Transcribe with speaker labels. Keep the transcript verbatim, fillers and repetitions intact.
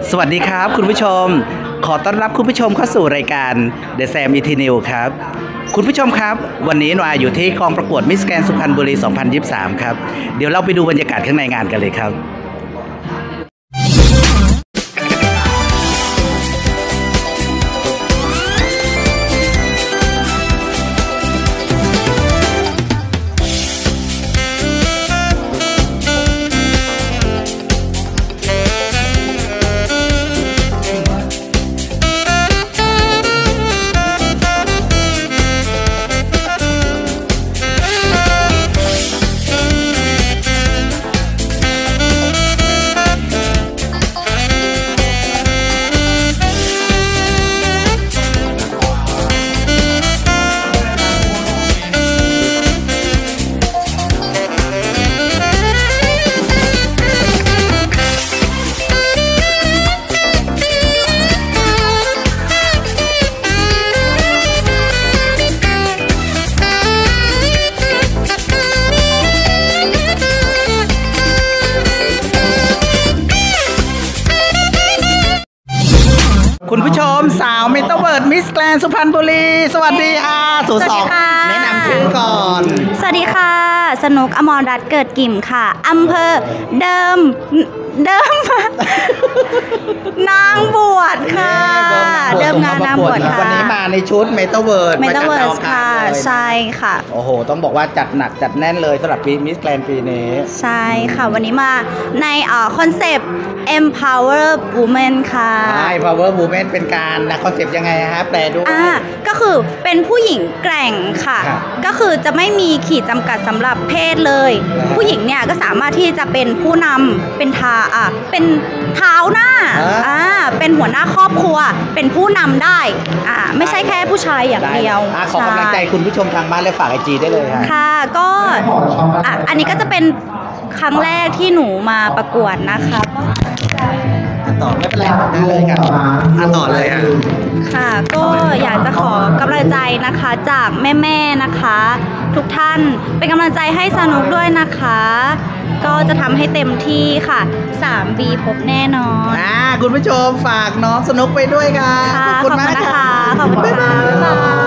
Speaker 1: สวัสดีครับคุณผู้ชมขอต้อนรับคุณผู้ชมเข้าสู่รายการ The Sam อี ที นิว ครับคุณผู้ชมครับวันนี้หนูอาอยู่ที่กองประกวดมิสแกรนด์สุพรรณบุรี สองพันยี่สิบสาม ครับเดี๋ยวเราไปดูบรรยากาศข้างในงานกันเลยครับคุณผู้ชมสาวเมตาเวิร์ดมิสแกรนด์สุพรรณบุรีสวัสดีค่ะสู่สองแนะนำชื่อก่อน
Speaker 2: สวัสดีค่ะสนุกอมรรัตน์เกิดกิ่มค่ะอำเภอเดิมเดิมนางบวชค่ะเดิมงานนางบวชค่ะ
Speaker 1: วันนี้มาในชุดเมตาเวิร์ด
Speaker 2: เมตาเวิร์ดค่ะใช่ค่ะ
Speaker 1: โอ้โหต้องบอกว่าจัดหนักจัดแน่นเลยสำหรับปีมิสแกรนด์ปีนี้
Speaker 2: ใช่ค่ะวันนี้มาในคอนเซปต์ empower women ค่ะ
Speaker 1: empower women เป็นการนะคอนเซปต์ยังไงฮะแปลดู
Speaker 2: อ่าก็คือเป็นผู้หญิงแกร่งค่ะก็คือจะไม่มีขีดจำกัดสำหรับเพศเลยผู้หญิงเนี่ยก็สามารถที่จะเป็นผู้นำเป็นทาอ่าเป็นเท้าหน้าอ่าเป็นหัวหน้าครอบครัวเป็นผู้นำได้อ่าไม่ใช่แค่ผู้ชายอย่างเดียว
Speaker 1: ขอกำลังใจคุณผู้ชมทางบ้านและฝากไอจีได้เลยค่ะ
Speaker 2: ค่ะก็อ่ะอันนี้ก็จะเป็นครั้งแรกที่หนูมาประกวดนะคะ
Speaker 1: ต่อไม่เป็นไรได้เลยค่ะอ่ะต่อเลยอ่ะ
Speaker 2: ค่ะก็อยากจะขอกำลังใจนะคะจากแม่ๆนะคะทุกท่านเป็นกำลังใจให้สนุกด้วยนะคะก็จะทำให้เต็มที่ค่ะ สาม บี พบแน่นอน
Speaker 1: อ่าคุณผู้ชมฝากน้องสนุกไปด้วยค่ะ
Speaker 2: ขอบคุณมากค่ะขอบคุณค่ะบ๊ายบาย